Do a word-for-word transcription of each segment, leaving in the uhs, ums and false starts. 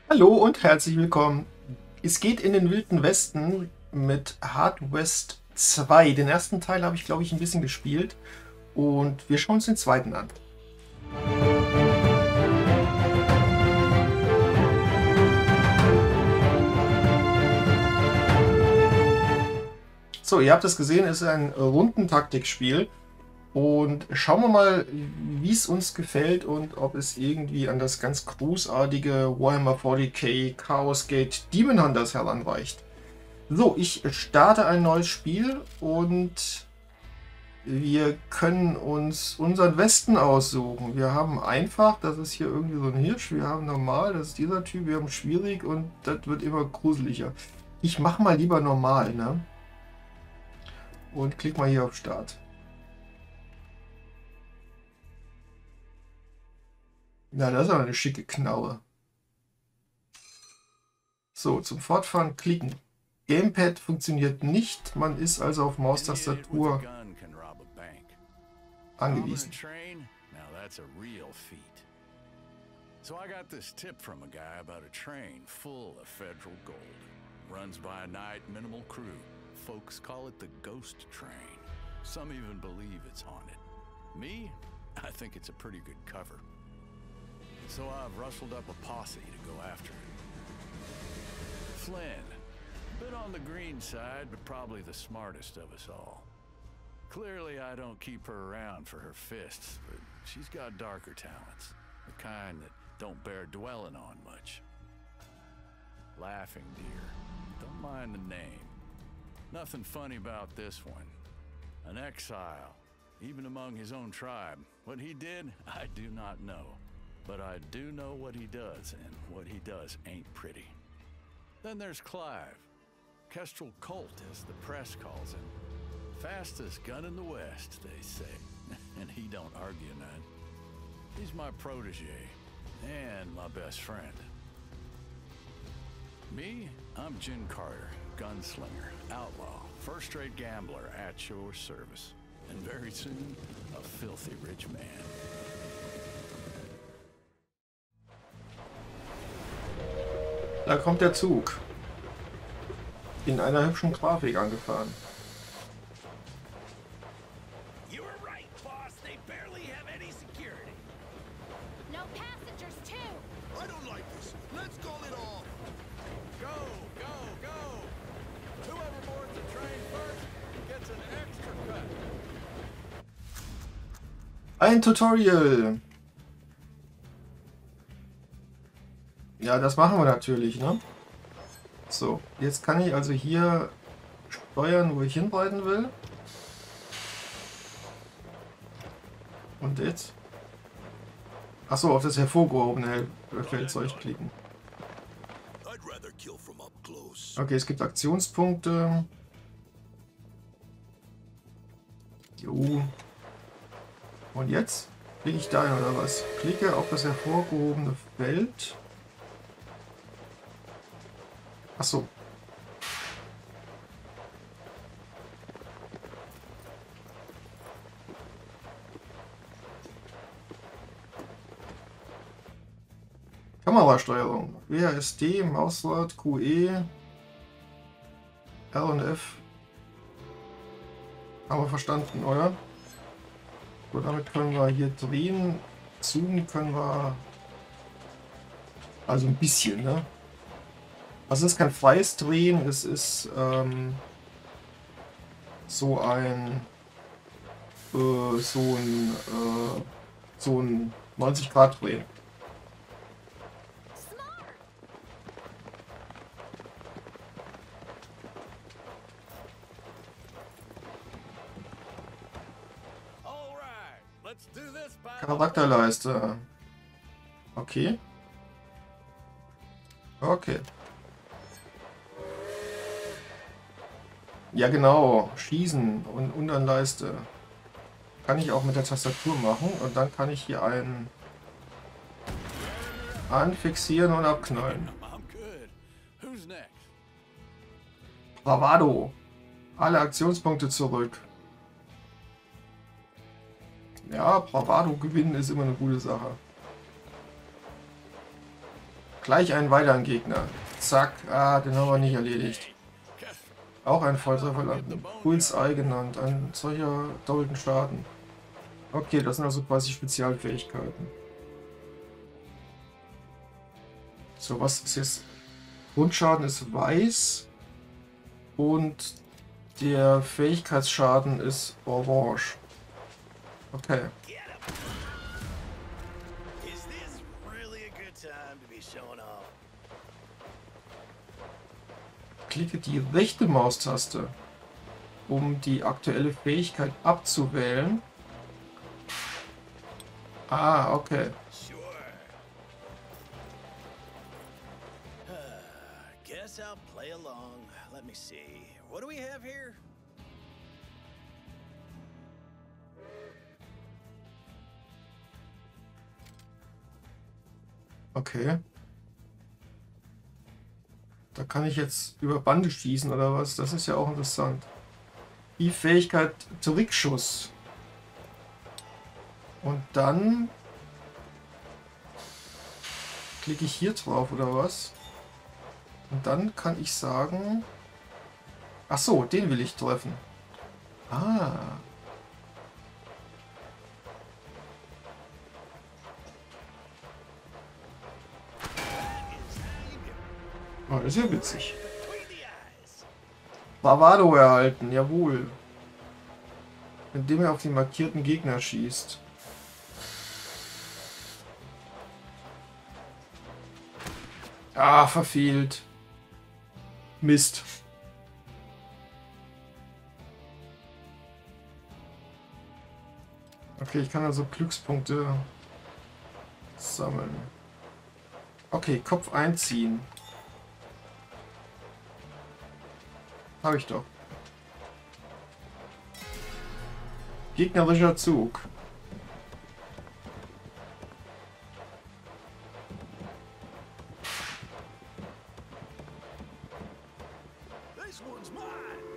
Hallo und herzlich willkommen. Es geht in den Wilden Westen mit Hard West zwei. Den ersten Teil habe ich, glaube ich, ein bisschen gespielt und wir schauen uns den zweiten an. So, ihr habt es gesehen, es ist ein Rundentaktikspiel und schauen wir mal, wie es uns gefällt und ob es irgendwie an das ganz großartige Warhammer forty K Chaos Gate Demon Hunters heranreicht. So, ich starte ein neues Spiel und wir können uns unseren Westen aussuchen. Wir haben einfach, das ist hier irgendwie so ein Hirsch. Wir haben normal, das ist dieser Typ. Wir haben schwierig und das wird immer gruseliger. Ich mache mal lieber normal, ne? Und klick mal hier auf Start. Na, das ist aber eine schicke Knarre. So, zum Fortfahren klicken. Gamepad funktioniert nicht. Man ist also auf Maustastatur angewiesen. So I got this tip from a guy about a train full of federal gold. Runs by a night, minimal crew. Folks call it the ghost train. Some even believe it's haunted. Me, I think it's a pretty good cover. So I've rustled up a posse to go after it. Flynn, a bit on the green side, but probably the smartest of us all. Clearly I don't keep her around for her fists, but she's got darker talents. The kind that don't bear dwelling on much. Laughing Deer. Don't mind the name. Nothing funny about this one. An exile, even among his own tribe. What he did, I do not know. But I do know what he does, and what he does ain't pretty. Then there's Clive. Kestrel Colt, as the press calls him. Fastest gun in the West, they say. And he don't argue none. He's my protege, and my best friend. Me, I'm Jin Carter, gunslinger, outlaw, first-rate gambler at your service. And very soon, a filthy rich man. Da kommt der Zug. In einer hübschen Grafik angefahren. Ein Tutorial. Ja, das machen wir natürlich, ne? So, jetzt kann ich also hier steuern, wo ich hinreiten will. Und jetzt? Achso, auf das hervorgehobene Feldzeug klicken. Okay, es gibt Aktionspunkte. Jo. Und jetzt klicke ich dahin oder was? Klicke auf das hervorgehobene Feld. Achso. Kamerasteuerung. W A S D, Mausrad, Q E, R und F. Haben wir verstanden, oder? So, damit können wir hier drehen. Zoomen können wir. Also ein bisschen, ne? Also es ist kein freies Drehen, es ist ähm, so ein äh, so ein äh, so ein neunzig Grad Drehen. Charakterleiste. Okay. Okay. Ja genau, schießen und Unterleiste kann ich auch mit der Tastatur machen und dann kann ich hier einen anfixieren und abknallen. Bravado. Alle Aktionspunkte zurück. Ja, Bravado gewinnen ist immer eine gute Sache. Gleich einen weiteren Gegner. Zack. Ah, den haben wir nicht erledigt. Auch ein Volltreffer landen. Bullseye genannt. Ein solcher doppelten Schaden. Okay, das sind also quasi Spezialfähigkeiten. So, was ist jetzt? Grundschaden ist weiß. Und der Fähigkeitsschaden ist orange. Okay. Klicke die rechte Maustaste, um die aktuelle Fähigkeit abzuwählen. Ah, okay. Guess I'll play along. Let me see. What do we have here? Okay. Da kann ich jetzt über Bande schießen oder was? Das ist ja auch interessant. Die Fähigkeit Trickschuss. Und dann klicke ich hier drauf oder was? Und dann kann ich sagen... Ach so, den will ich treffen. Ah. Oh, das ist ja witzig. Bravado erhalten, jawohl. Indem er auf den markierten Gegner schießt. Ah, verfehlt. Mist. Okay, ich kann also Glückspunkte sammeln. Okay, Kopf einziehen. Habe ich doch. Gegnerischer Zug. This one's mine.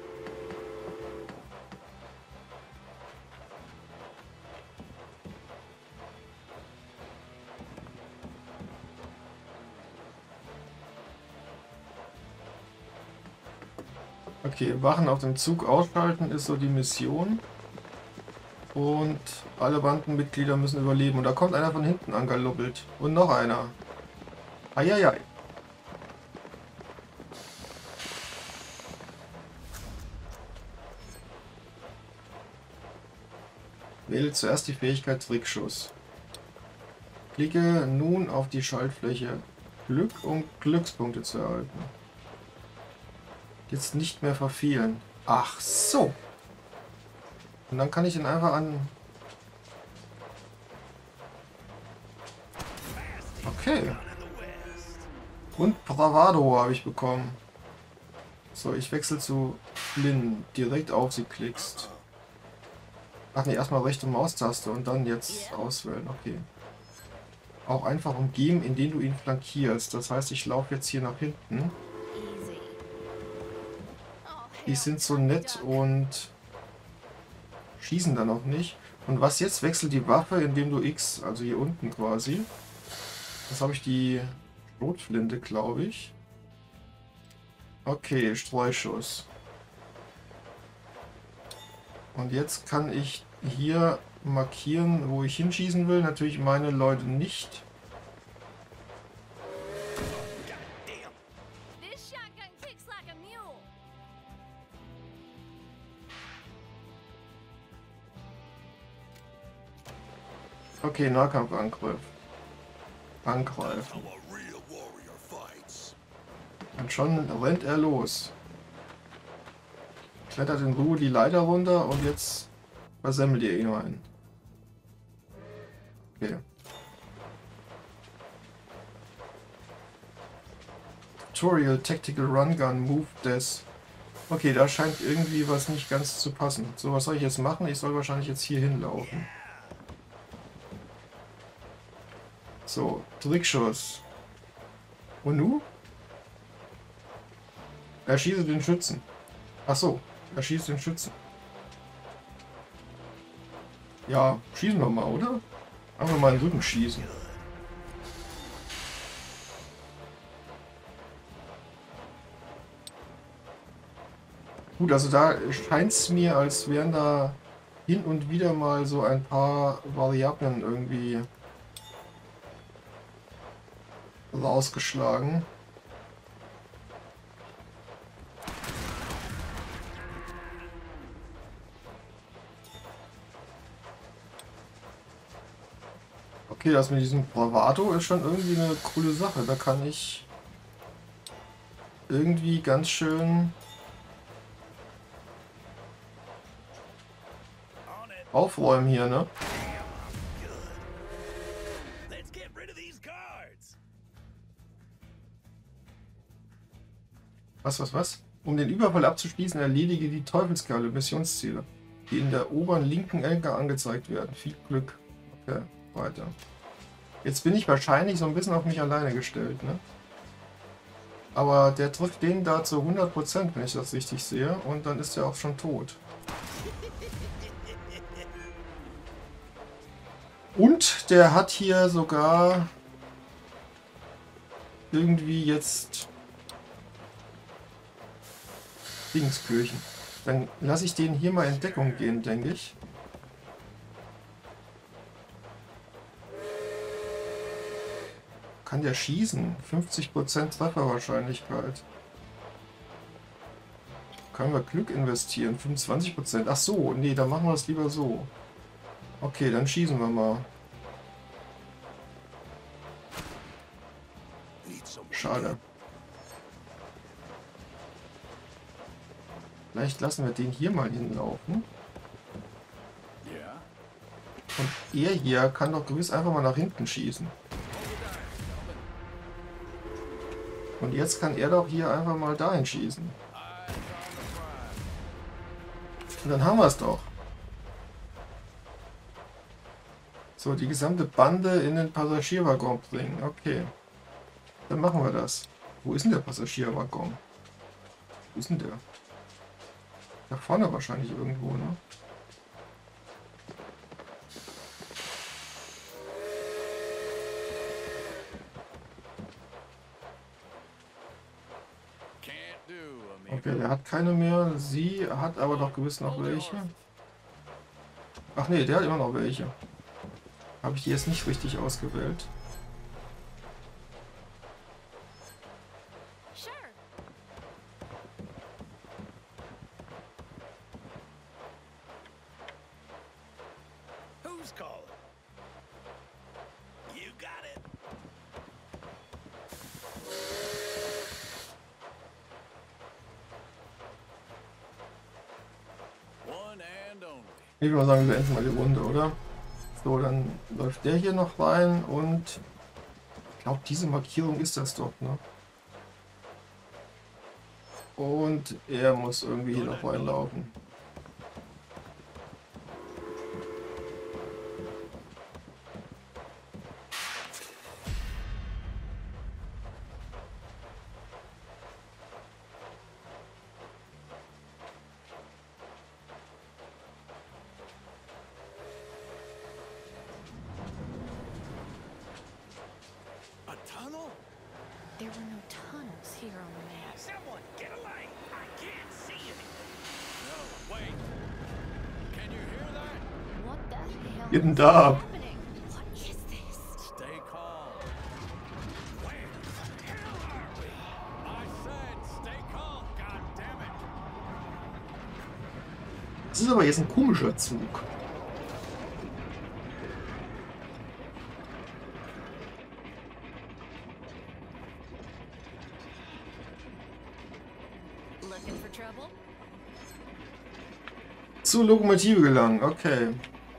Okay, Wachen auf dem Zug ausschalten ist so die Mission. Und alle Bandenmitglieder müssen überleben. Und da kommt einer von hinten angelubbelt. Und noch einer. Eieiei. Wähle zuerst die Fähigkeit Trickschuss. Klicke nun auf die Schaltfläche Glück, um Glückspunkte zu erhalten. Jetzt nicht mehr verfehlen. Ach so. Und dann kann ich ihn einfach an... Okay. Und Bravado habe ich bekommen. So, ich wechsle zu Flynn. Direkt auf sie klickst. Ach ne, erstmal rechte Maustaste und dann jetzt auswählen. Okay. Auch einfach umgehen, indem du ihn flankierst. Das heißt, ich laufe jetzt hier nach hinten. Die sind so nett und schießen dann auch nicht. Und was jetzt? Wechselt die Waffe, indem du X, also hier unten quasi. Das habe ich die Schrotflinte, glaube ich. Okay, Streuschuss. Und jetzt kann ich hier markieren, wo ich hinschießen will. Natürlich meine Leute nicht. Okay, Nahkampfangriff. Angreifen. Und schon rennt er los. Klettert in Ruhe die Leiter runter und jetzt versemmelt ihr ihn ein. Okay. Tutorial Tactical Run Gun Move Des. Okay, da scheint irgendwie was nicht ganz zu passen. So, was soll ich jetzt machen? Ich soll wahrscheinlich jetzt hier hinlaufen. So, Trickschuss. Und nu? Erschieße den Schützen. Ach so, erschieße den Schützen. Ja, schießen wir mal, oder? Einfach mal in den Rücken schießen. Gut, also da scheint es mir, als wären da hin und wieder mal so ein paar Variablen irgendwie rausgeschlagen. Okay, das mit diesem Bravado ist schon irgendwie eine coole Sache. Da kann ich irgendwie ganz schön aufräumen hier, ne? Was, was, was? Um den Überfall abzuschließen, erledige die Teufelskerle, Missionsziele, die in der oberen linken Ecke angezeigt werden. Viel Glück. Okay, weiter. Jetzt bin ich wahrscheinlich so ein bisschen auf mich alleine gestellt, ne? Aber der trifft den da zu hundert Prozent, wenn ich das richtig sehe, und dann ist er auch schon tot. Und der hat hier sogar irgendwie jetzt Dingskirchen. Dann lasse ich den hier mal in Deckung gehen, denke ich. Kann der schießen? fünfzig Prozent Trefferwahrscheinlichkeit. Können wir Glück investieren? fünfundzwanzig Prozent. Ach so, nee, dann machen wir es lieber so. Okay, dann schießen wir mal. Schade. Vielleicht lassen wir den hier mal hinlaufen. Und er hier kann doch gewiss einfach mal nach hinten schießen. Und jetzt kann er doch hier einfach mal dahin schießen. Und dann haben wir es doch. So, die gesamte Bande in den Passagierwaggon bringen. Okay. Dann machen wir das. Wo ist denn der Passagierwaggon? Wo ist denn der? Da vorne wahrscheinlich irgendwo, ne? Okay, der hat keine mehr. Sie hat aber doch gewiss noch welche. Ach nee, der hat immer noch welche. Habe ich die jetzt nicht richtig ausgewählt? Ich würde mal sagen, wir beenden mal die Runde, oder? So, dann läuft der hier noch rein und ich glaube, diese Markierung ist das doch, ne? Und er muss irgendwie hier noch reinlaufen. Geht denn da ab? Das ist aber jetzt ein komischer Zug. Zur Lokomotive gelangen, okay.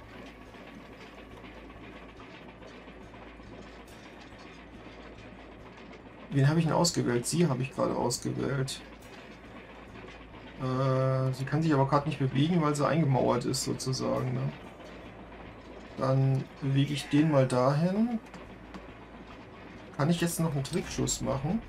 Wen habe ich denn ausgewählt? Sie habe ich gerade ausgewählt. Äh, sie kann sich aber gerade nicht bewegen, weil sie eingemauert ist sozusagen. Ne? Dann bewege ich den mal dahin. Kann ich jetzt noch einen Trickschuss machen?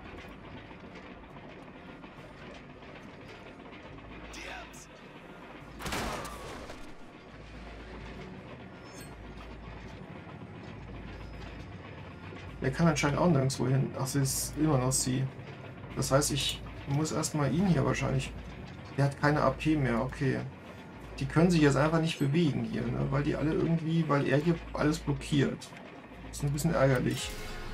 Der kann anscheinend auch nirgendwo hin. Ach, sie ist immer noch sie. Das heißt, ich muss erstmal ihn hier wahrscheinlich Der hat keine A P mehr, okay. Die können sich jetzt einfach nicht bewegen hier, ne? Weil die alle irgendwie, weil er hier alles blockiert. Das ist ein bisschen ärgerlich.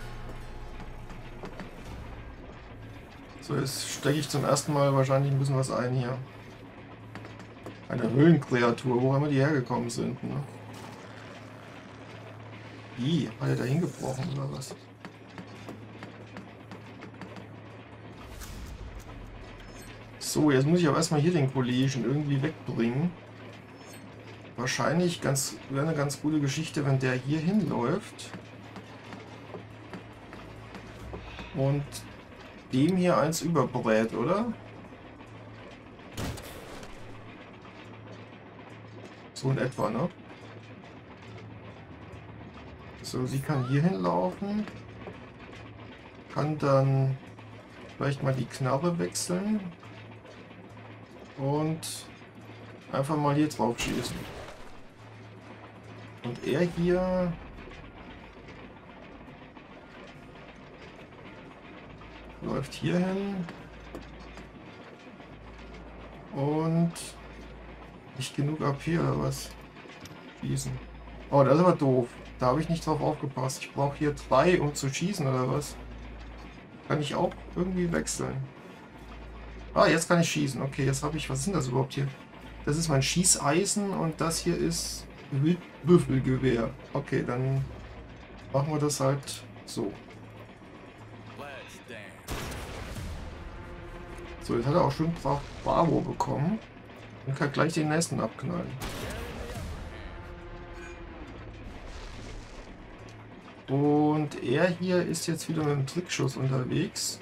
So, jetzt stecke ich zum ersten Mal wahrscheinlich ein bisschen was ein hier. Eine Höhlenkreatur, wo immer die hergekommen sind, ne? Wie? Hat er da hingebrochen oder was? So, jetzt muss ich aber erstmal hier den Kollegen irgendwie wegbringen. Wahrscheinlich ganz, wäre eine ganz gute Geschichte, wenn der hier hinläuft. Und dem hier eins überbrät, oder? So in etwa, ne? So, sie kann hier hinlaufen. Kann dann vielleicht mal die Knarre wechseln. Und einfach mal hier drauf schießen. Und er hier... läuft hier hin. Und... nicht genug A P oder was? Schießen. Oh, das ist aber doof. Da habe ich nicht drauf aufgepasst. Ich brauche hier drei, um zu schießen oder was? Kann ich auch irgendwie wechseln? Ah, jetzt kann ich schießen. Okay, jetzt habe ich... was ist denn das überhaupt hier? Das ist mein Schießeisen und das hier ist Wildbüffelgewehr. Okay, dann machen wir das halt so. So, jetzt hat er auch schön brav Bravo bekommen und kann gleich den nächsten abknallen. Und er hier ist jetzt wieder mit dem Trickschuss unterwegs.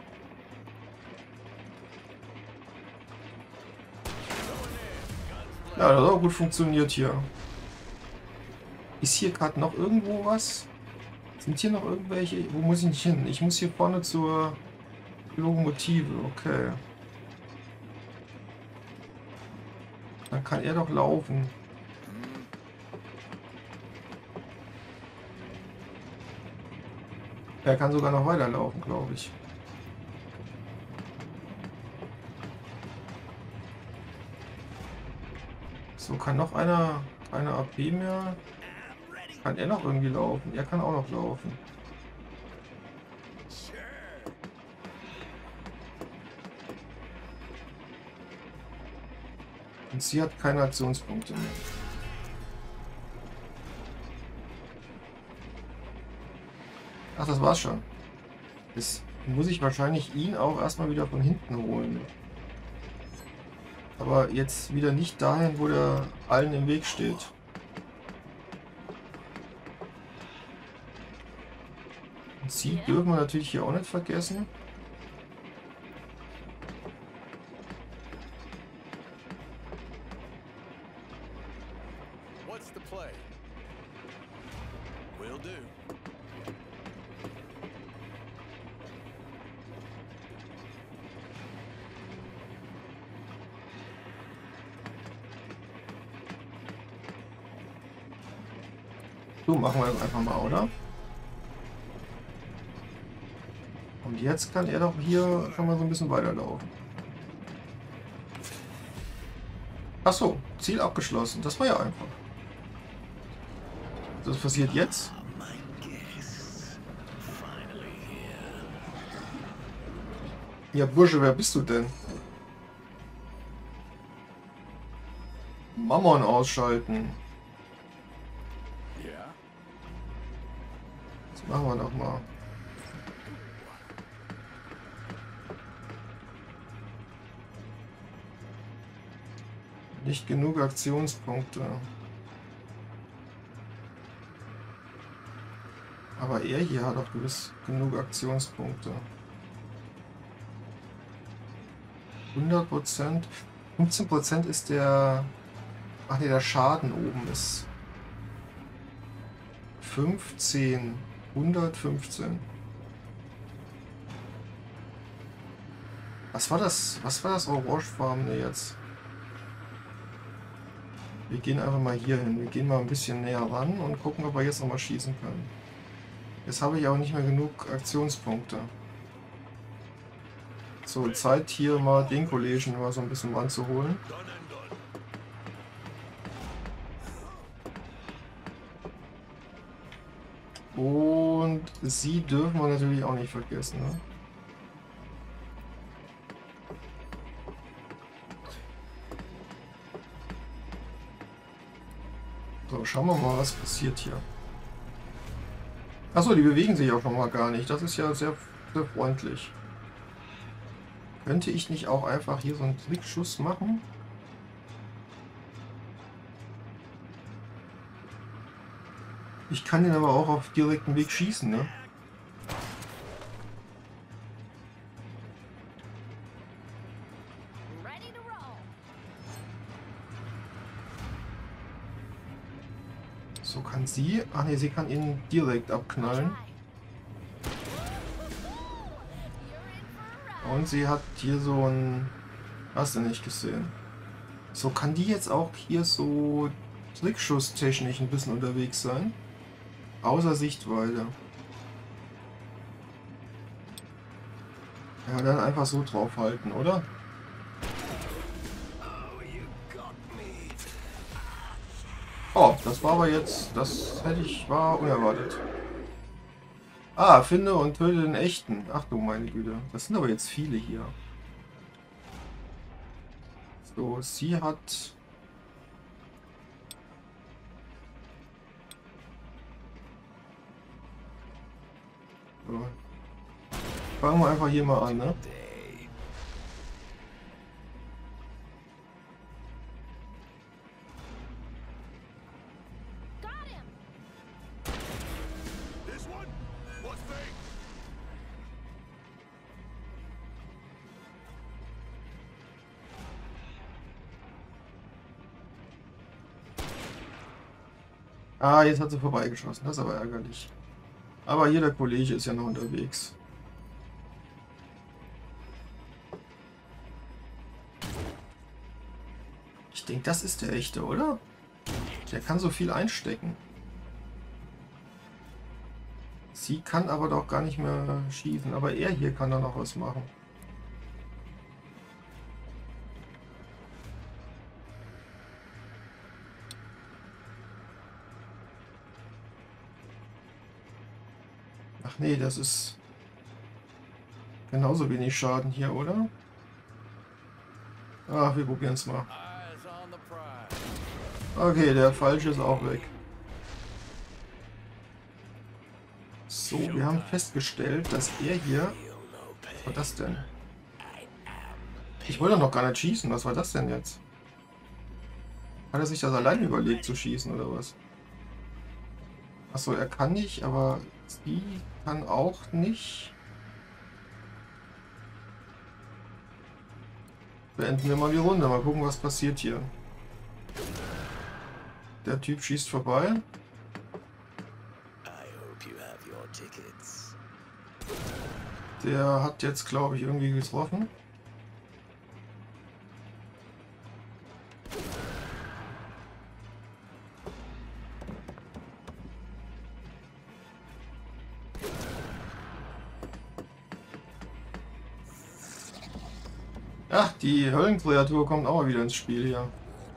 Ja, das hat auch gut funktioniert hier. Ist hier gerade noch irgendwo was? Sind hier noch irgendwelche? Wo muss ich nicht hin? Ich muss hier vorne zur Lokomotive. Okay. Dann kann er doch laufen. Er kann sogar noch weiterlaufen, glaube ich. So, kann noch einer keine A P mehr? Kann er noch irgendwie laufen? Er kann auch noch laufen. Und sie hat keine Aktionspunkte mehr. Ach, das war's schon. Jetzt muss ich wahrscheinlich ihn auch erstmal wieder von hinten holen. Aber jetzt wieder nicht dahin, wo der allen im Weg steht. Und sie dürfen wir natürlich hier auch nicht vergessen. What's the play? Will do. So, machen wir das einfach mal, oder? Und jetzt kann er doch hier schon mal so ein bisschen weiterlaufen. Ach so, Ziel abgeschlossen. Das war ja einfach. Das passiert jetzt. Ja, Bursche, wer bist du denn? Mammon ausschalten. Ja. Das machen wir noch mal. Nicht genug Aktionspunkte. Aber er hier hat auch gewiss genug Aktionspunkte. hundert Prozent. fünfzehn Prozent ist der... Ach ne, der Schaden oben ist... fünfzehn. hundertfünfzehn. Was war das? Was war das orangefarbene jetzt? Wir gehen einfach mal hier hin. Wir gehen mal ein bisschen näher ran und gucken, ob wir jetzt noch mal schießen können. Jetzt habe ich auch nicht mehr genug Aktionspunkte. So, Zeit hier mal den Kollegen mal so ein bisschen ranzuholen. Und sie dürfen wir natürlich auch nicht vergessen. Ne? So, schauen wir mal, was passiert hier. Achso, die bewegen sich auch schon mal gar nicht. Das ist ja sehr, sehr freundlich. Könnte ich nicht auch einfach hier so einen Trickschuss machen? Ich kann den aber auch auf direkten Weg schießen, ne? So kann sie... Ach ne, sie kann ihn direkt abknallen. Und sie hat hier so ein... Hast du nicht gesehen? So, kann die jetzt auch hier so trickschusstechnisch ein bisschen unterwegs sein? Außer Sichtweite. Ja, dann einfach so draufhalten, oder? Oh, das war aber jetzt... Das hätte ich... war unerwartet. Ah, finde und töte den echten. Ach du meine Güte. Das sind aber jetzt viele hier. So, sie hat... So. Fangen wir einfach hier mal an, ne? Ah, jetzt hat sie vorbeigeschossen. Das ist aber ärgerlich. Aber hier der Kollege ist ja noch unterwegs. Ich denke, das ist der echte, oder? Der kann so viel einstecken. Sie kann aber doch gar nicht mehr schießen. Aber er hier kann da noch was machen. Ach nee, das ist genauso wenig Schaden hier, oder? Ach, wir probieren es mal. Okay, der falsche ist auch weg. So, wir haben festgestellt, dass er hier... Was war das denn? Ich wollte noch gar nicht schießen. Was war das denn jetzt? Hat er sich das allein überlegt zu schießen, oder was? Achso, er kann nicht, aber sie kann auch nicht. Beenden wir mal die Runde. Mal gucken, was passiert hier. Der Typ schießt vorbei. Der hat jetzt, glaube ich, irgendwie getroffen. Ach, die Höllenkreatur kommt auch mal wieder ins Spiel hier.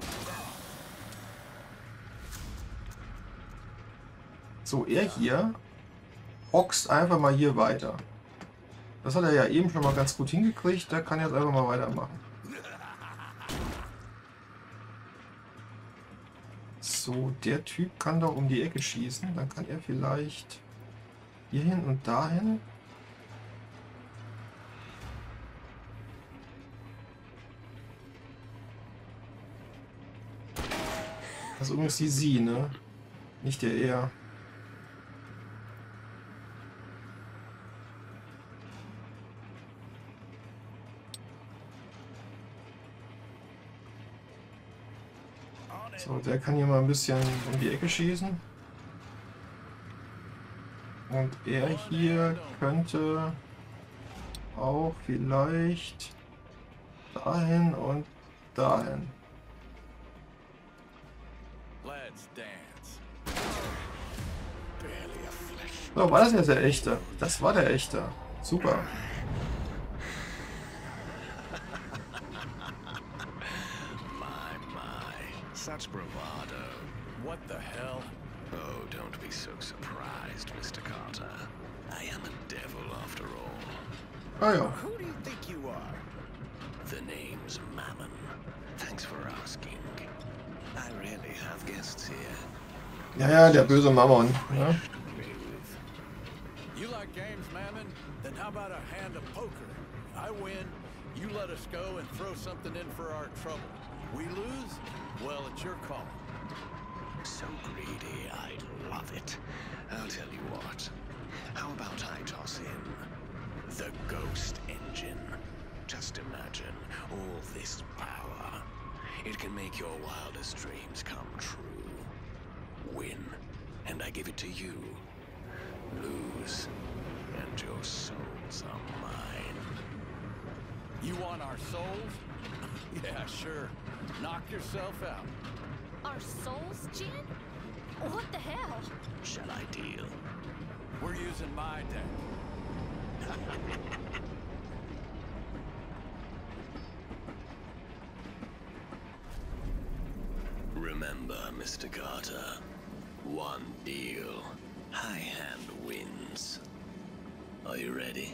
So, er hier boxt einfach mal hier weiter. Das hat er ja eben schon mal ganz gut hingekriegt. Der kann jetzt einfach mal weitermachen. So, der Typ kann doch um die Ecke schießen. Dann kann er vielleicht hierhin und dahin. Das ist übrigens die Sie, ne? Nicht der Er. So, der kann hier mal ein bisschen um die Ecke schießen. Und er hier könnte auch vielleicht dahin und dahin. So, war das jetzt der echte? Das war der echte. Super. such bravado. What the hell? Oh, don't be so surprised, Mister Carter. I am a devil after all. Ah ja. Who do you think you are? The name's Mammon. Thanks for asking. I really have guests here. Ja, ja, der böse Mammon. Ja. You like games, Mammon? Then how about a hand of poker? I win, you let us go and throw something in for our trouble. We lose? Well, it's your call. So greedy, I'd love it. I'll tell you what. How about I toss in the Ghost Engine? Just imagine all this power. It can make your wildest dreams come true. Win, and I give it to you. Lose, and your souls are mine. You want our souls? Yeah, sure. Knock yourself out. Our souls, Jin? What the hell? Shall I deal? We're using my deck. Remember, Mister Carter, one deal. High hand wins. Are you ready?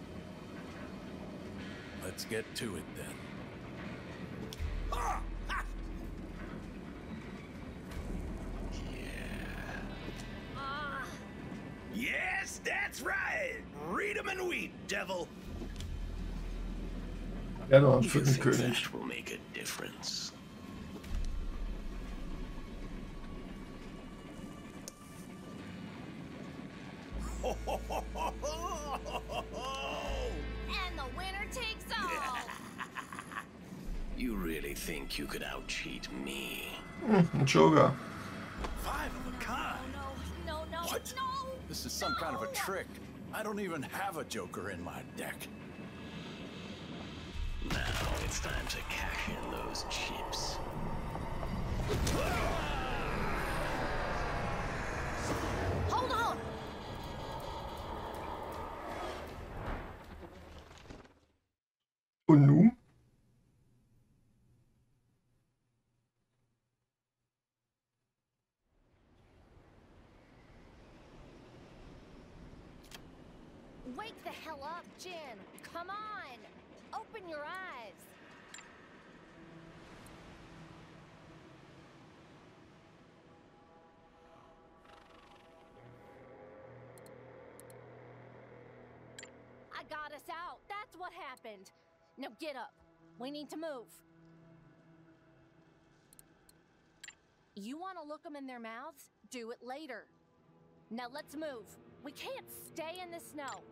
Let's get to it then. Ah, Yes, that's right. Read 'em and weep, devil. Ja, du am You vierten think König. that will make a difference? and the winner takes all. You really think you could out-cheat me? Hm, ein Joker. Five of a No, kind. no, no, no, What? no. This is some kind of a No. trick. I don't even have a joker in my deck. Now it's time to cash in those chips. Hold on. Und nun? Wake the hell up, Jin. Come on. Open your eyes. I got us out. That's what happened. Now get up. We need to move. You want to look them in their mouths? Do it later. Now let's move. We can't stay in the snow.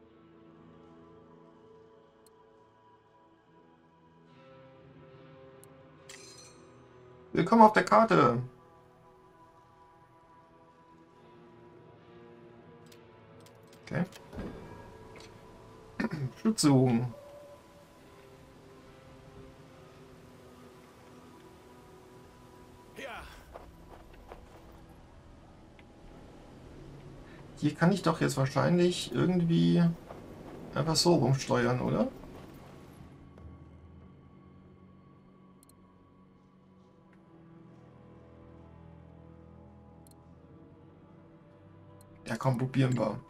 Willkommen auf der Karte. Okay. Schutzsuchen. Ja. Hier kann ich doch jetzt wahrscheinlich irgendwie einfach so rumsteuern, oder? Ja, komm, probieren wir.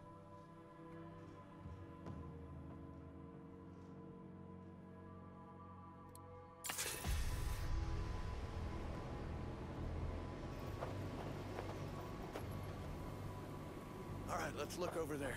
All right, let's look over there.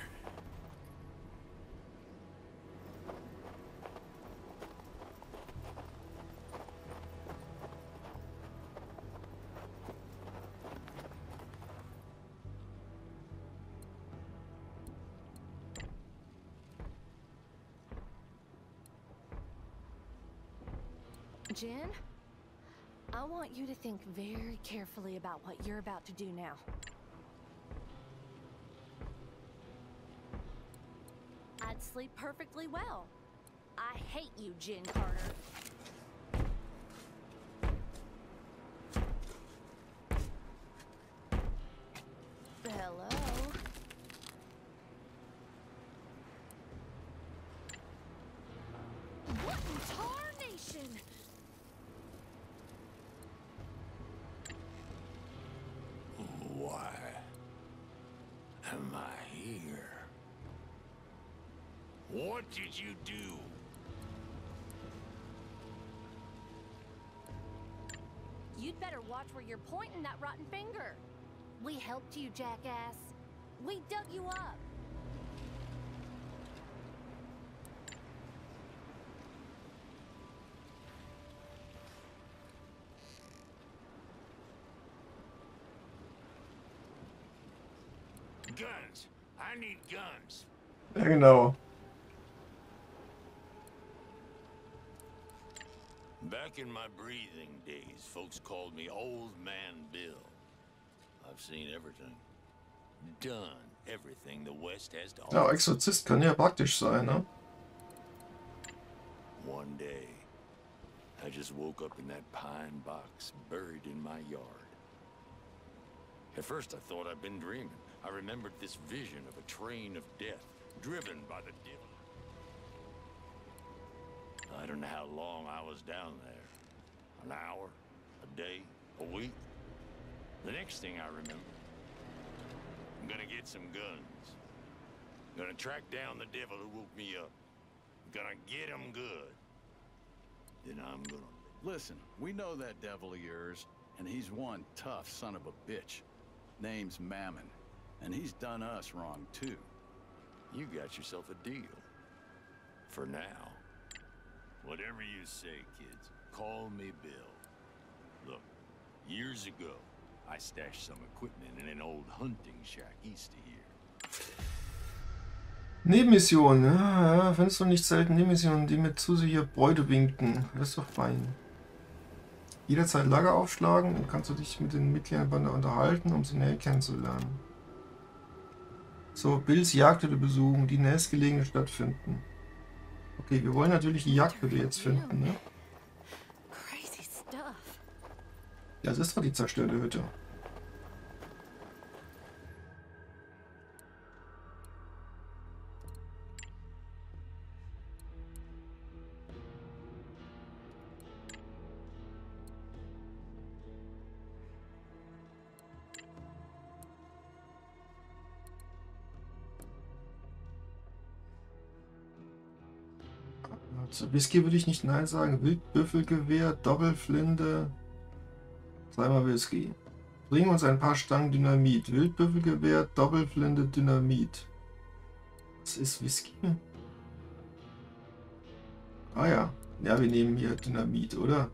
Jin, I want you to think very carefully about what you're about to do now. I'd sleep perfectly well. I hate you, Jin Carter. Hello? What in tarnation? What did you do? You'd better watch where you're pointing that rotten finger. We helped you, jackass. We dug you up. Guns. I need guns. Ja, genau. Back in my breathing days, folks called me Old Man Bill. I've seen everything. Done everything the West has to Ja, offer. Exorzist kann ja praktisch sein, ne? One day, I just woke up in that pine box buried in my yard. At first I thought I'd been dreaming. I remembered this vision of a train of death, driven by the devil. I don't know how long I was down there. An hour, a day, a week. The next thing I remember, I'm gonna get some guns. I'm gonna track down the devil who woke me up. I'm gonna get him good. Then I'm gonna... Listen, we know that devil of yours, and he's one tough son of a bitch. Name's Mammon, and he's done us wrong too. You got yourself a deal. For now. Whatever you say, kids, call me Bill. Look, years ago, I stashed some equipment in an old hunting shack east of here. Nebenmission, ja, ja, findest du nicht selten Nebenmissionen, die mit zusätzlicher Beute winken. Das ist doch fein. Jederzeit Lager aufschlagen, dann kannst du dich mit den Mitgliedern der Bande unterhalten, um sie näher kennenzulernen. So, Bills Jagdhütte besuchen, die nächstgelegene Stadt finden. Okay, wir wollen natürlich die Jagdhütte jetzt finden, ne? Crazy stuff. Ja, das ist doch die zerstörte Hütte. Zu Whisky würde ich nicht Nein sagen. Wildbüffelgewehr, Doppelflinte. Zweimal Whisky. Bringen uns ein paar Stangen Dynamit. Wildbüffelgewehr, Doppelflinte, Dynamit. Was ist Whisky? Ah ja. Ja, wir nehmen hier Dynamit, oder?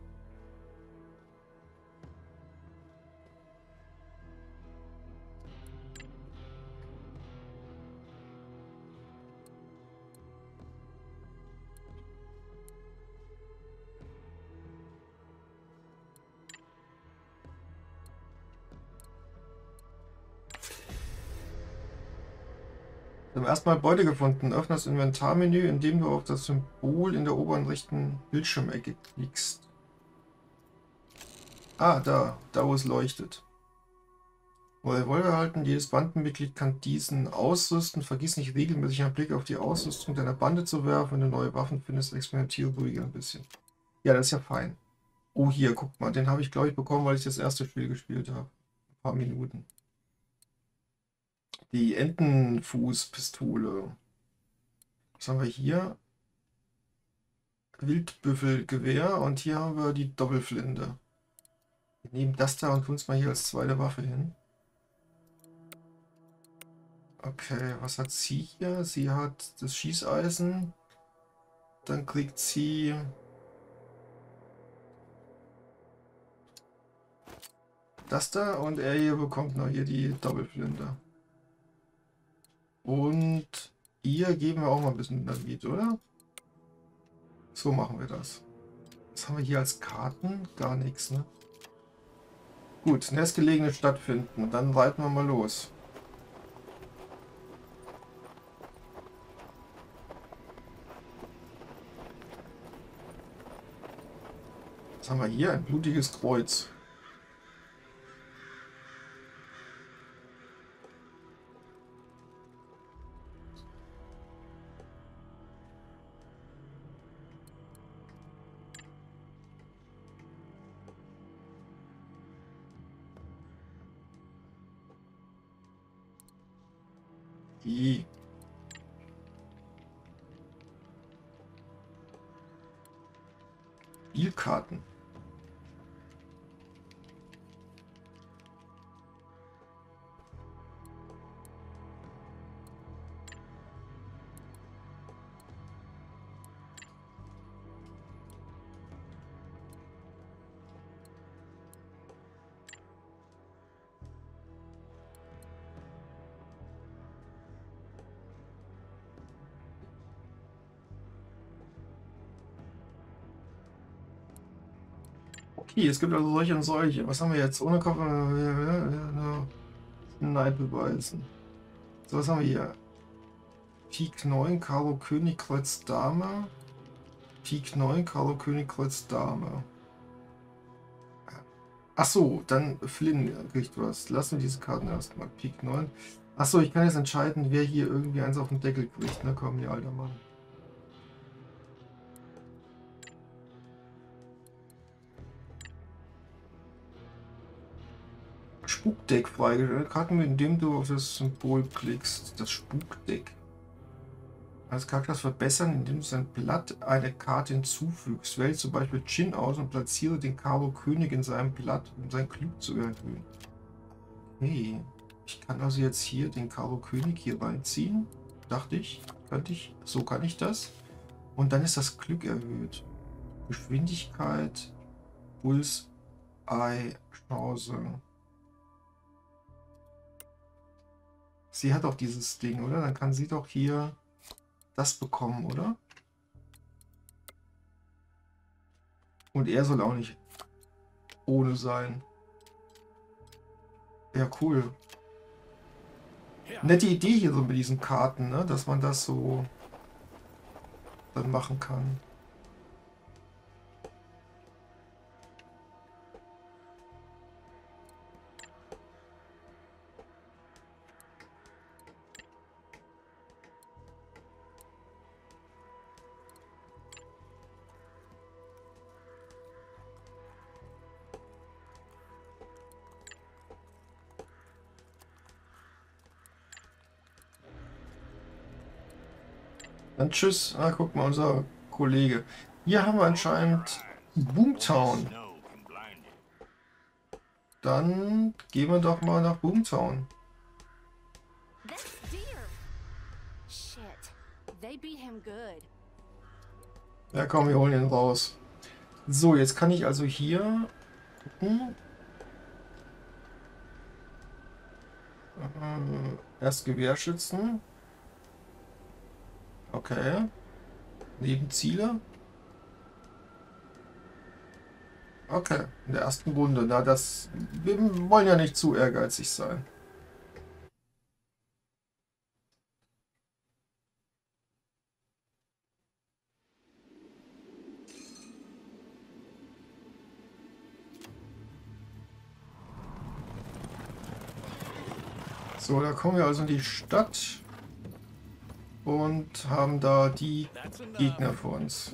Wir haben erstmal Beute gefunden. Öffne das Inventarmenü, indem du auf das Symbol in der oberen rechten Bildschirmecke klickst. Ah, da. Da, wo es leuchtet. Revolver halten. Jedes Bandenmitglied kann diesen ausrüsten. Vergiss nicht regelmäßig einen Blick auf die Ausrüstung deiner Bande zu werfen. Wenn du neue Waffen findest, experimentiere ruhiger ein bisschen. Ja, das ist ja fein. Oh, hier, guck mal. Den habe ich, glaube ich, bekommen, weil ich das erste Spiel gespielt habe. Ein paar Minuten. Die Entenfußpistole. Was haben wir hier? Wildbüffelgewehr und hier haben wir die Doppelflinte. Wir nehmen das da und tun es mal hier als zweite Waffe hin. Okay, was hat sie hier? Sie hat das Schießeisen. Dann kriegt sie... das da und er hier bekommt noch hier die Doppelflinte. Und ihr geben wir auch mal ein bisschen Dynamit, oder? So machen wir das. Was haben wir hier als Karten? Gar nichts, ne? Gut, nächstgelegene Stadt finden. Dann reiten wir mal los. Was haben wir hier? Ein blutiges Kreuz. Die Spielkarten. Okay, es gibt also solche und solche. Was haben wir jetzt? Ohne Kopf. Neidbeweisen. So, was haben wir hier? Pik neun, Karo König, Kreuz Dame. Pik neun, Karo König, Kreuz Dame. Achso, dann Flynn kriegt was. Lassen wir diese Karten erstmal. Pik neun. Achso, ich kann jetzt entscheiden, wer hier irgendwie eins auf den Deckel kriegt. Na komm, ihr alter Mann. Spukdeck freigeschaltet. Karten, mit dem du auf das Symbol klickst. Das Spukdeck. Als Charakters verbessern, indem du sein Blatt eine Karte hinzufügst. Wähle zum Beispiel Djinn aus und platziere den Karo König in seinem Blatt, um sein Glück zu erhöhen. Okay. Ich kann also jetzt hier den Karo König hier reinziehen. Dachte ich. Könnte ich. So kann ich das. Und dann ist das Glück erhöht. Geschwindigkeit. Puls. Ei. Chance. Sie hat auch dieses Ding, oder? Dann kann sie doch hier das bekommen, oder? Und er soll auch nicht ohne sein. Ja, cool. Nette Idee hier so mit diesen Karten, ne? Dass man das so dann machen kann. Dann tschüss. Ah, guck mal, unser Kollege. Hier haben wir anscheinend Boomtown. Dann gehen wir doch mal nach Boomtown. Ja, komm, wir holen ihn raus. So, jetzt kann ich also hier gucken. Äh, erst Gewehrschützen. Okay. Nebenziele. Okay, in der ersten Runde. Na, das. Wir wollen ja nicht zu ehrgeizig sein. So, da kommen wir also in die Stadt. Und haben da die Gegner vor uns.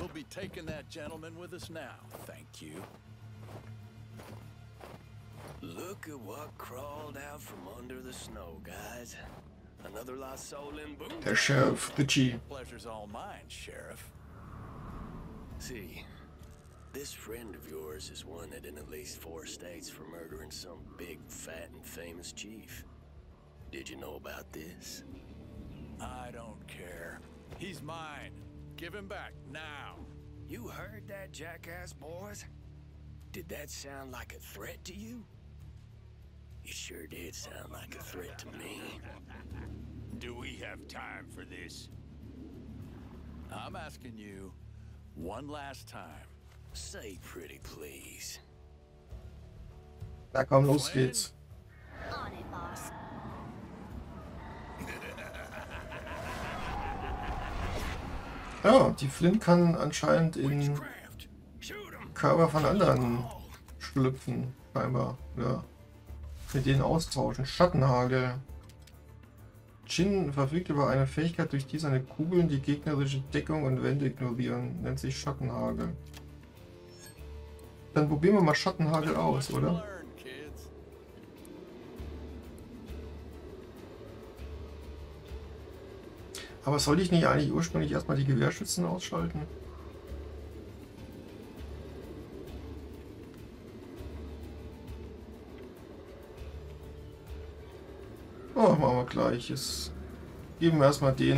Look at what crawled out from under the snow, guys. Another lost soul in Boom. Der Sheriff, Richie. Pleasure's all mine, Sheriff. See, this friend of yours is wanted in at least four states for murdering some big, fat, and famous chief. Did you know about this? I don't care. He's mine. Give him back now. You heard that, jackass boys? Did that sound like a threat to you? It sure did sound like a threat to me. Do we have time for this? I'm asking you one last time. Say pretty please. Na komm, los geht's. On it, boss. Ja, die Flint kann anscheinend in Körper von anderen schlüpfen, scheinbar. Ja. Mit denen austauschen. Schattenhagel. Djinn verfügt über eine Fähigkeit, durch die seine Kugeln die gegnerische Deckung und Wände ignorieren. Nennt sich Schattenhagel. Dann probieren wir mal Schattenhagel aus, oder? Aber soll ich nicht eigentlich ursprünglich erstmal die Gewehrschützen ausschalten? wir gleich. Jetzt geben wir erstmal den.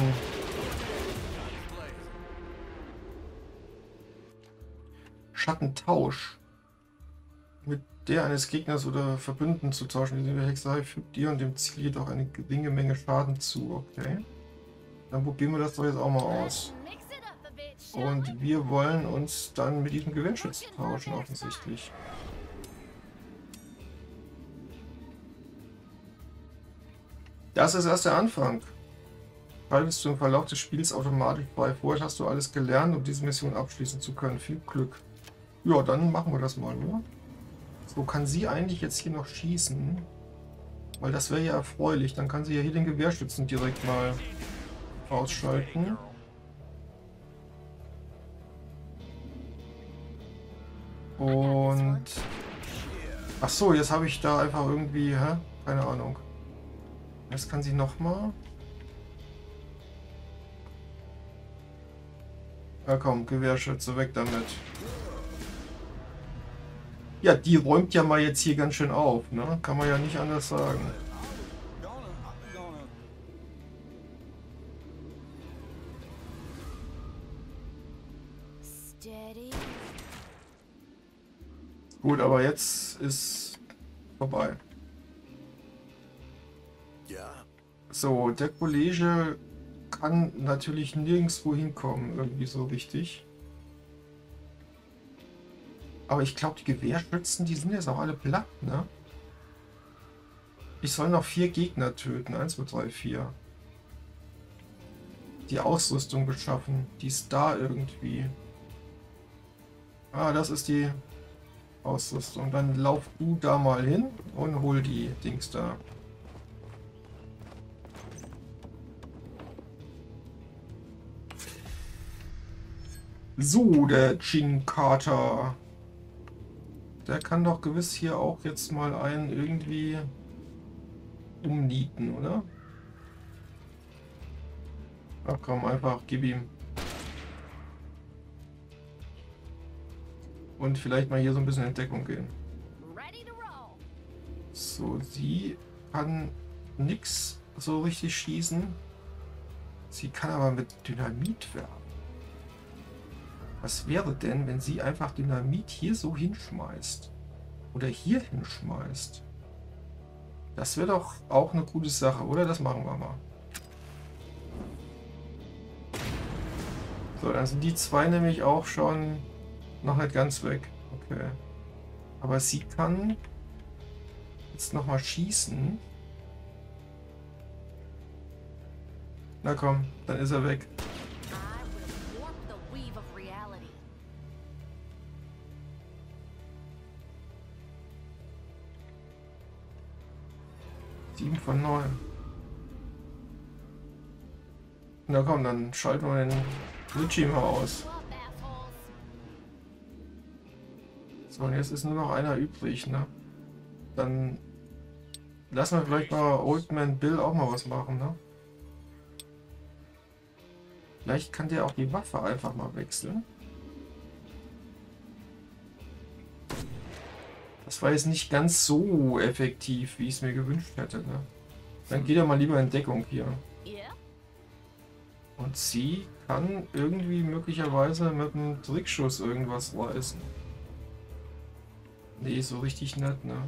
Schattentausch. Mit der eines Gegners oder Verbündeten zu tauschen. Die Hexerei fügt dir und dem Ziel jedoch eine geringe Menge Schaden zu. Okay. Dann probieren wir das doch jetzt auch mal aus. Und wir wollen uns dann mit diesem Gewinnschützen tauschen, offensichtlich. Das ist erst der Anfang. Schaltest du im Verlauf des Spiels automatisch frei. Vorher hast du alles gelernt, um diese Mission abschließen zu können. Viel Glück. Ja, dann machen wir das mal, oder? So, kann sie eigentlich jetzt hier noch schießen? Weil das wäre ja erfreulich. Dann kann sie ja hier den Gewehrschützen direkt mal ausschalten. Und... Ach so, jetzt habe ich da einfach irgendwie... Hä? Keine Ahnung. Jetzt kann sie nochmal... Ja komm, Gewehrschütze, weg damit. Ja, die räumt ja mal jetzt hier ganz schön auf, ne? Kann man ja nicht anders sagen. Gut, aber jetzt ist vorbei. Ja. So, der Kollege kann natürlich nirgendwo hinkommen, irgendwie so richtig. Aber ich glaube, die Gewehrschützen, die sind jetzt auch alle platt, ne? Ich soll noch vier Gegner töten. Eins, zwei, drei, vier. Die Ausrüstung beschaffen. Die ist da irgendwie. Ah, das ist die Ausrüstung. Dann lauf du da mal hin und hol die Dings da. So, der Jin Carter. Der kann doch gewiss hier auch jetzt mal einen irgendwie umnieten, oder? Ach komm, einfach gib ihm. Und vielleicht mal hier so ein bisschen in Deckung gehen. So, sie kann nix so richtig schießen. Sie kann aber mit Dynamit werfen. Was wäre denn, wenn sie einfach Dynamit hier so hinschmeißt? Oder hier hinschmeißt? Das wäre doch auch eine gute Sache, oder? Das machen wir mal. So, dann sind die zwei nämlich auch schon noch nicht ganz weg. Okay. Aber sie kann jetzt nochmal schießen. Na komm, dann ist er weg. sieben von neun. Na komm, dann schalten wir den Richie mal aus. So, und jetzt ist nur noch einer übrig, ne? Dann lassen wir vielleicht mal Old Man Bill auch mal was machen, ne? Vielleicht kann der auch die Waffe einfach mal wechseln. Das war jetzt nicht ganz so effektiv, wie ich es mir gewünscht hätte. Ne? Dann geht er mal lieber in Deckung hier. Und sie kann irgendwie möglicherweise mit einem Trickschuss irgendwas reißen. Nee, so richtig nett, ne?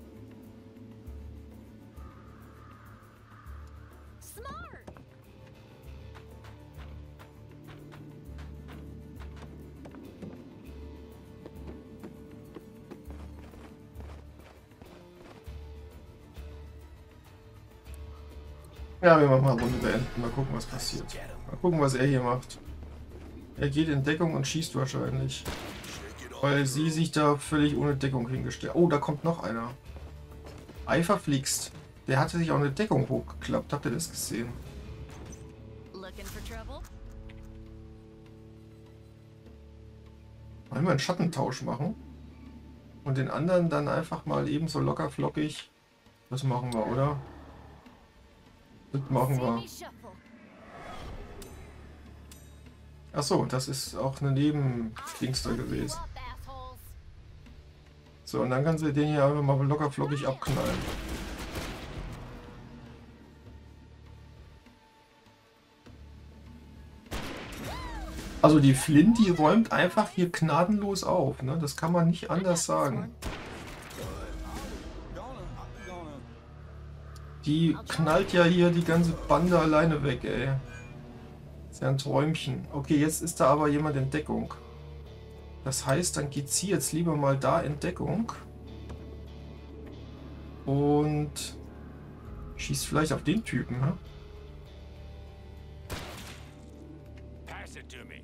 Ja, wir machen mal eine Runde beenden. Mal gucken, was passiert. Mal gucken, was er hier macht. Er geht in Deckung und schießt wahrscheinlich. Weil sie sich da völlig ohne Deckung hingestellt. Oh, da kommt noch einer. Ei verflixt. Der hatte sich auch eine Deckung hochgeklappt. Habt ihr das gesehen? Wollen wir einen Schattentausch machen? Und den anderen dann einfach mal ebenso locker flockig. Das machen wir, oder? Das machen wir. Achso, das ist auch eine Nebendings da gewesen. So, und dann kann sie den hier einfach mal locker flockig abknallen. Also die Flint, die räumt einfach hier gnadenlos auf, ne? Das kann man nicht anders sagen. Die knallt ja hier die ganze Bande alleine weg, ey. Ist ja ein Träumchen. Okay, jetzt ist da aber jemand in Deckung. Das heißt, dann geht sie jetzt lieber mal da in Deckung. Und schießt vielleicht auf den Typen, ne? Pass it to me.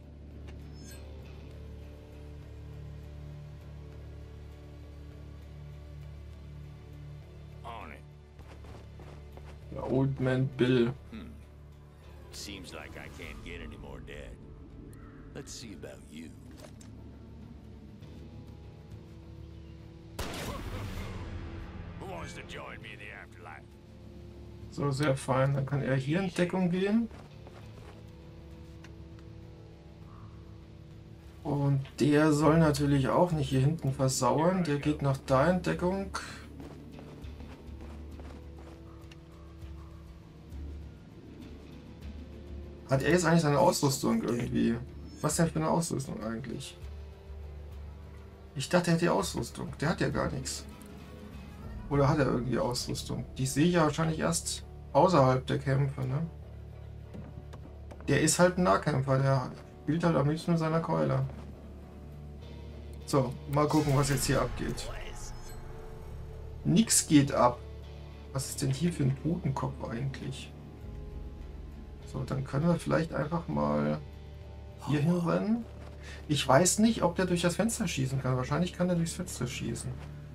On it. Der Old Man Bill. Hmm. Seems like I can't get any more dead. Let's see about you. Who wants to join me in the afterlife? So, sehr fein. Dann kann er hier in Deckung gehen. Und der soll natürlich auch nicht hier hinten versauern. Der geht nach da in Deckung. Hat er jetzt eigentlich seine Ausrüstung irgendwie? Was denn für eine Ausrüstung eigentlich? Ich dachte, er hätte Ausrüstung. Der hat ja gar nichts. Oder hat er irgendwie Ausrüstung? Die sehe ich ja wahrscheinlich erst außerhalb der Kämpfe, ne? Der ist halt ein Nahkämpfer, der spielt halt am liebsten mit seiner Keule. So, mal gucken, was jetzt hier abgeht. Nix geht ab. Was ist denn hier für ein Totenkopf eigentlich? So, dann können wir vielleicht einfach mal hier hinrennen. Ich weiß nicht, ob der durch das Fenster schießen kann. Wahrscheinlich kann er durchs Fenster schießen.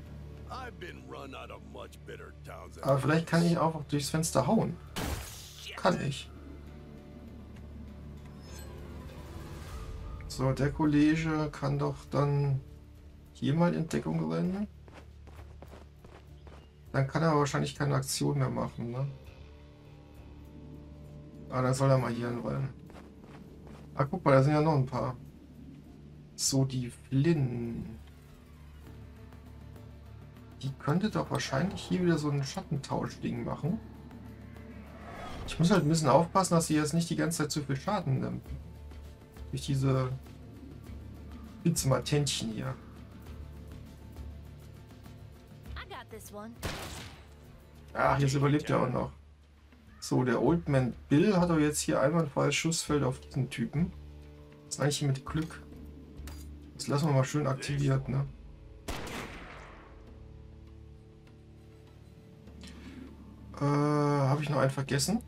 Aber vielleicht kann ich auch durchs Fenster hauen. Kann ich. So, der Kollege kann doch dann hier mal in Deckung rennen. Dann kann er aber wahrscheinlich keine Aktion mehr machen, ne? Ah, dann soll er mal hier hinrennen. Ah, guck mal, da sind ja noch ein paar. So, die Flynn. Die könnte doch wahrscheinlich hier wieder so ein Schattentausch-Ding machen. Ich muss halt ein bisschen aufpassen, dass sie jetzt nicht die ganze Zeit zu viel Schaden nimmt. Durch diese Spitzematentchen hier. Ach, jetzt überlebt er auch noch. So, der Old Man Bill hat doch jetzt hier einwandfrei Schussfeld auf diesen Typen. Das ist eigentlich mit Glück. Das lassen wir mal schön aktiviert, ne? Äh, habe ich noch einen vergessen?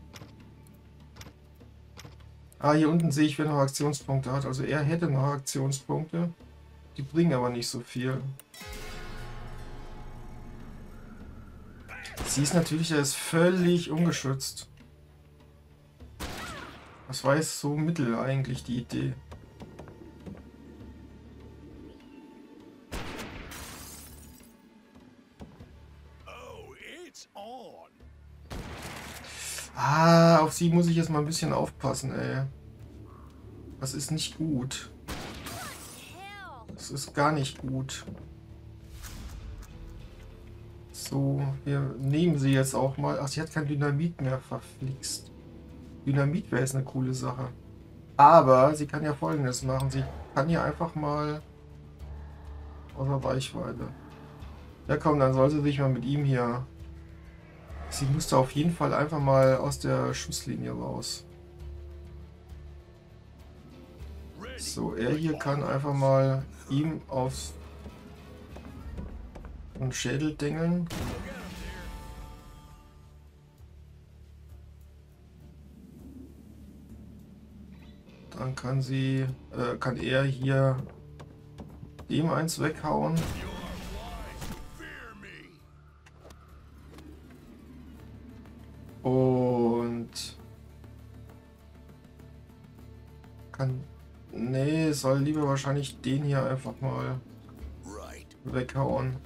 Ah, hier unten sehe ich, wer noch Aktionspunkte hat. Also er hätte noch Aktionspunkte. Die bringen aber nicht so viel. Sie ist natürlich, er ist völlig ungeschützt. Das war jetzt so mittel eigentlich die Idee. Ah, auf sie muss ich jetzt mal ein bisschen aufpassen, ey. Das ist nicht gut. Das ist gar nicht gut. So, wir nehmen sie jetzt auch mal. Ach, sie hat kein Dynamit mehr, verflixt. Dynamit wäre jetzt eine coole Sache. Aber sie kann ja Folgendes machen. Sie kann hier einfach mal außer Reichweite. Ja komm, dann soll sie sich mal mit ihm hier... Sie musste auf jeden Fall einfach mal aus der Schusslinie raus. So, er hier kann einfach mal ihm aufs und Schädel dengeln. Dann kann sie, äh, kann er hier dem eins weghauen. Und kann, nee, soll lieber wahrscheinlich den hier einfach mal weghauen.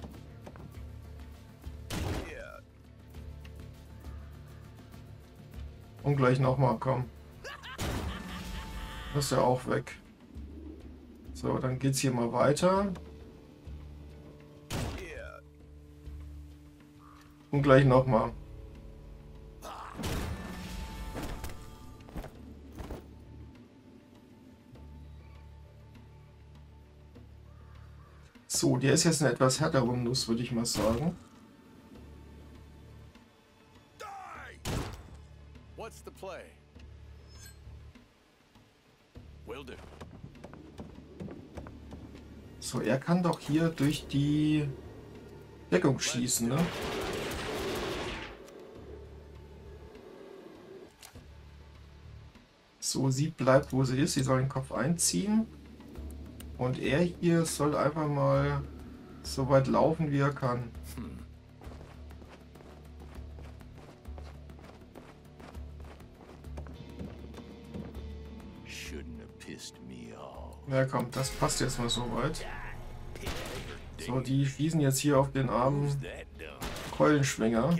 Und gleich nochmal, komm. Das ist ja auch weg. So, dann geht's hier mal weiter. Und gleich nochmal. So, der ist jetzt eine etwas härtere Nuss, würde ich mal sagen. What's the play? Will do. So, er kann doch hier durch die Deckung schießen, ne? So, sie bleibt, wo sie ist. Sie soll den Kopf einziehen. Und er hier soll einfach mal so weit laufen, wie er kann. Ja komm, das passt jetzt mal so weit. So, die schießen jetzt hier auf den armen Keulenschwinger.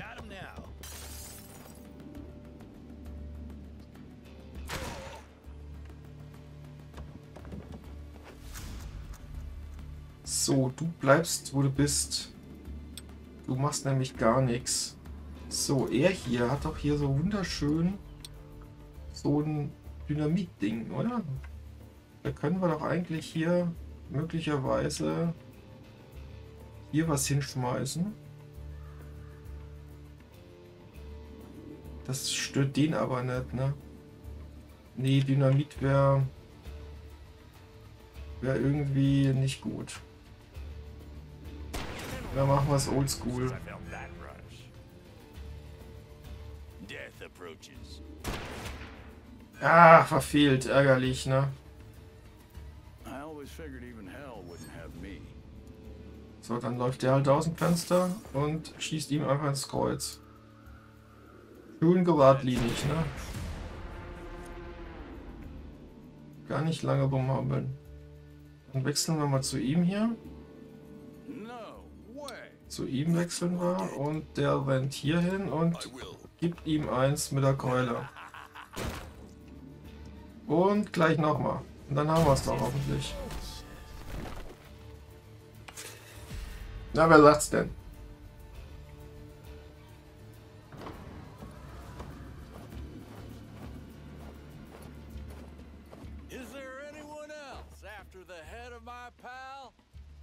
So, du bleibst, wo du bist. Du machst nämlich gar nichts. So, er hier hat doch hier so wunderschön so ein Dynamit-Ding, oder? Da können wir doch eigentlich hier möglicherweise hier was hinschmeißen. Das stört den aber nicht, ne? Nee, Dynamit wäre wäre irgendwie nicht gut. Da machen wir es oldschool. Ah, verfehlt, ärgerlich, ne? So, dann läuft der halt aus dem Fenster und schießt ihm einfach ins Kreuz. Schön geradlinig, ne? Gar nicht lange rumhampeln. Dann wechseln wir mal zu ihm hier. Zu ihm wechseln wir und der rennt hier hin und gibt ihm eins mit der Keule. Und gleich nochmal. Und dann haben wir es doch hoffentlich. Na, wer sagt's denn? Is there anyone else after the head of my pal?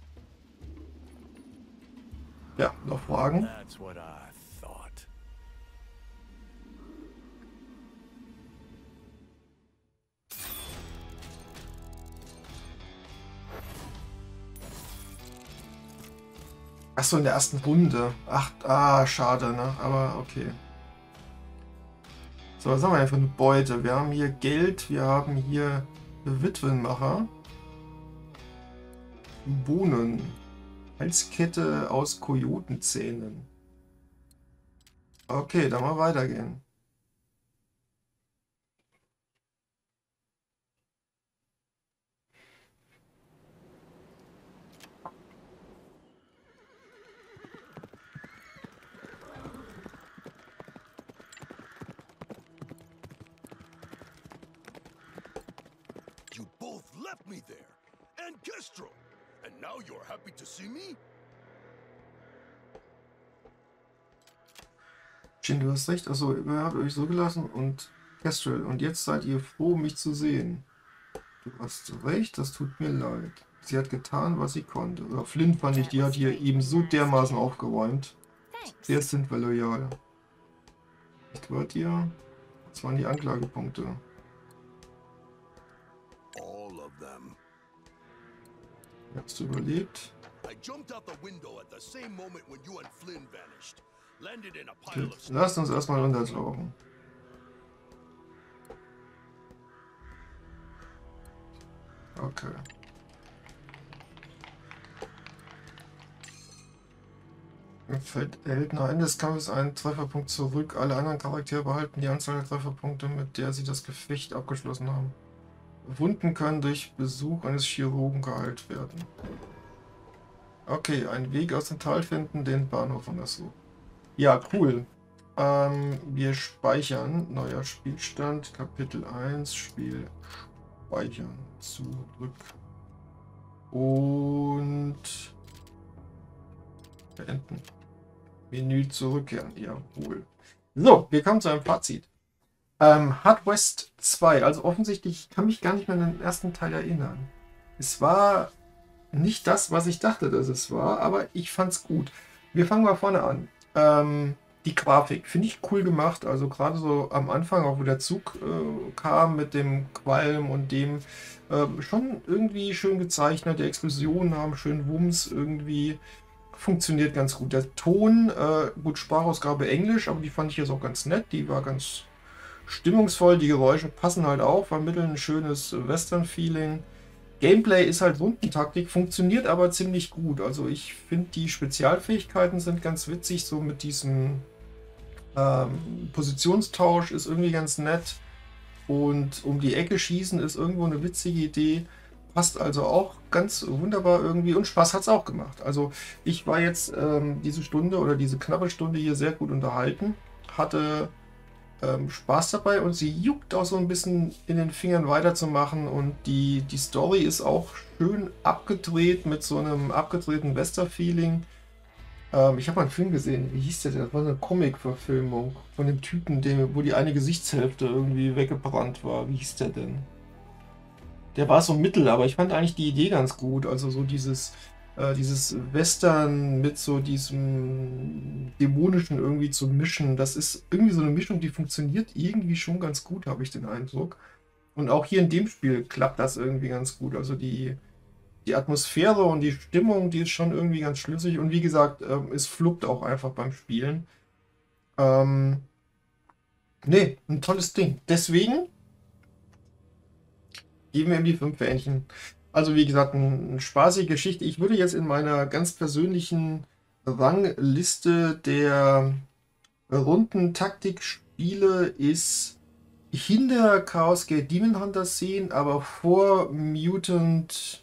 Ja, noch Fragen? That's what I thought. Achso, in der ersten Runde. Ach, ah, schade, ne? Aber okay. So, was haben wir denn für eine Beute? Wir haben hier Geld, wir haben hier Witwenmacher. Bohnen. Halskette aus Kojotenzähnen. Okay, dann mal weitergehen. You both left me there, and Kestrel, and now you're happy to see me? Jin, du hast recht. Also, ihr habt euch so gelassen und Kestrel. Und jetzt seid ihr froh, mich zu sehen. Du hast recht, das tut mir leid. Sie hat getan, was sie konnte. Oder Flynn fand ich, die hat hier eben so dermaßen aufgeräumt. Jetzt sind wir loyal. Nicht wahr, dir? Das waren die Anklagepunkte. All of them. Hast du überlebt? I jumped out the window at the same moment when you and Flynn vanished. Landed in a Okay. pile of Lasst uns erstmal runtertauchen. Okay. Fällt erhält nach Ende des Kampfes einen Trefferpunkt zurück. Alle anderen Charaktere behalten die Anzahl der Trefferpunkte, mit der sie das Gefecht abgeschlossen haben. Wunden können durch Besuch eines Chirurgen geheilt werden. Okay, einen Weg aus dem Tal finden, den Bahnhof und das so. Ja, cool. Ähm, wir speichern. Neuer Spielstand, Kapitel eins, Spiel speichern. Zurück. Und beenden. Menü zurückkehren. Jawohl. So, wir kommen zu einem Fazit. Ähm, Hard West zwei. Also offensichtlich, ich kann mich gar nicht mehr an den ersten Teil erinnern. Es war nicht das, was ich dachte, dass es war, aber ich fand's gut. Wir fangen mal vorne an. Ähm, die Grafik finde ich cool gemacht, also gerade so am Anfang, auch wo der Zug äh, kam mit dem Qualm und dem, äh, schon irgendwie schön gezeichnet, die Explosionen haben schön Wumms, irgendwie funktioniert ganz gut. Der Ton, äh, gut, Sprachausgabe Englisch, aber die fand ich jetzt auch ganz nett, die war ganz stimmungsvoll, die Geräusche passen halt auch, vermitteln ein schönes Western-Feeling. Gameplay ist halt Rundentaktik, funktioniert aber ziemlich gut. Also ich finde, die Spezialfähigkeiten sind ganz witzig, so mit diesem ähm, Positionstausch ist irgendwie ganz nett. Und um die Ecke schießen ist irgendwo eine witzige Idee. Passt also auch ganz wunderbar irgendwie und Spaß hat es auch gemacht. Also ich war jetzt ähm, diese Stunde oder diese knappe Stunde hier sehr gut unterhalten, hatte ähm, Spaß dabei und sie juckt auch so ein bisschen in den Fingern weiterzumachen und die, die Story ist auch schön abgedreht mit so einem abgedrehten Western-Feeling. Ähm, ich habe mal einen Film gesehen, wie hieß der denn? Das war eine Comic-Verfilmung von dem Typen, dem, wo die eine Gesichtshälfte irgendwie weggebrannt war. Wie hieß der denn? Der war so mittel, aber ich fand eigentlich die Idee ganz gut. Also so dieses, äh, dieses Western mit so diesem Dämonischen irgendwie zu mischen. Das ist irgendwie so eine Mischung, die funktioniert irgendwie schon ganz gut, habe ich den Eindruck. Und auch hier in dem Spiel klappt das irgendwie ganz gut. Also die, die Atmosphäre und die Stimmung, die ist schon irgendwie ganz schlüssig. Und wie gesagt, ähm, es fluppt auch einfach beim Spielen. Ähm, nee, ein tolles Ding. Deswegen geben wir ihm die fünf Fähnchen. Also wie gesagt, eine, eine spaßige Geschichte. Ich würde jetzt in meiner ganz persönlichen Rangliste der Rundentaktikspiele ist hinter Chaos Gate Demon Hunter sehen, aber vor Mutant...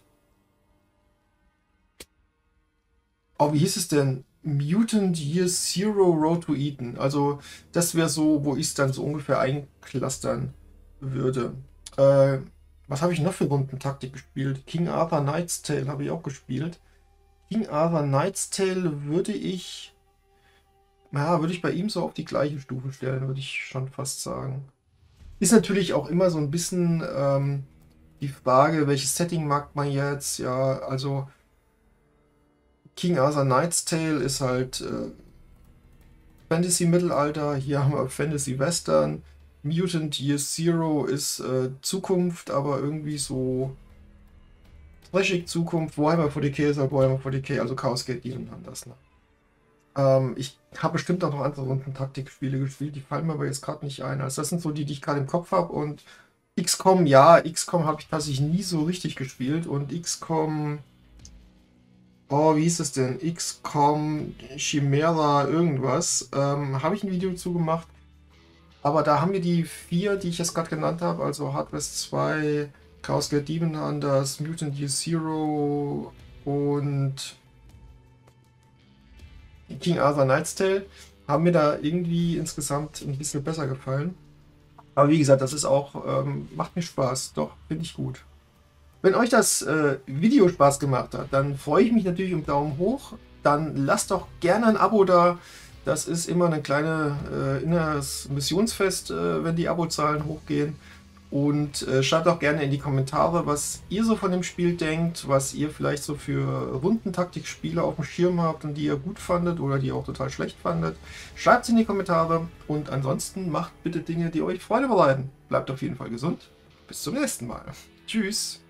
Oh, wie hieß es denn? Mutant Year Zero Road to Eden. Also das wäre so, wo ich es dann so ungefähr einklustern würde. Äh, was habe ich noch für Rundentaktik gespielt? King Arthur Knight's Tale habe ich auch gespielt. King Arthur Knight's Tale würde ich... Ja, würde ich bei ihm so auf die gleiche Stufe stellen, würde ich schon fast sagen. Ist natürlich auch immer so ein bisschen ähm, die Frage, welches Setting mag man jetzt? Ja, also King Arthur Knight's Tale ist halt äh, Fantasy-Mittelalter, hier haben wir Fantasy-Western. Mutant Year Zero ist äh, Zukunft, aber irgendwie so trashig Zukunft. Warhammer forty K ist halt Warhammer forty K, also Chaos Gate Demon Hunters. Ne? Ähm, ich habe bestimmt auch noch andere Runden-Taktikspiele gespielt, die fallen mir aber jetzt gerade nicht ein. Also das sind so die, die ich gerade im Kopf habe. Und X COM, ja, X COM habe ich tatsächlich nie so richtig gespielt. Und X COM... Oh, wie hieß es denn? X COM Chimera irgendwas. Ähm, habe ich ein Video zu gemacht. Aber da haben wir die vier, die ich jetzt gerade genannt habe, also Hardwest zwei, Chaos Gate Demon Hunters, Mutant Year Zero und King Arthur Knight's Tale, haben mir da irgendwie insgesamt ein bisschen besser gefallen. Aber wie gesagt, das ist auch, ähm, macht mir Spaß. Doch, finde ich gut. Wenn euch das äh, Video Spaß gemacht hat, dann freue ich mich natürlich um Daumen hoch. Dann lasst doch gerne ein Abo da. Das ist immer eine kleine äh, inneres Missionsfest, äh, wenn die Abozahlen hochgehen. Und äh, schreibt auch gerne in die Kommentare, was ihr so von dem Spiel denkt, was ihr vielleicht so für Rundentaktikspiele auf dem Schirm habt und die ihr gut fandet oder die ihr auch total schlecht fandet. Schreibt es in die Kommentare und ansonsten macht bitte Dinge, die euch Freude bereiten. Bleibt auf jeden Fall gesund. Bis zum nächsten Mal. Tschüss.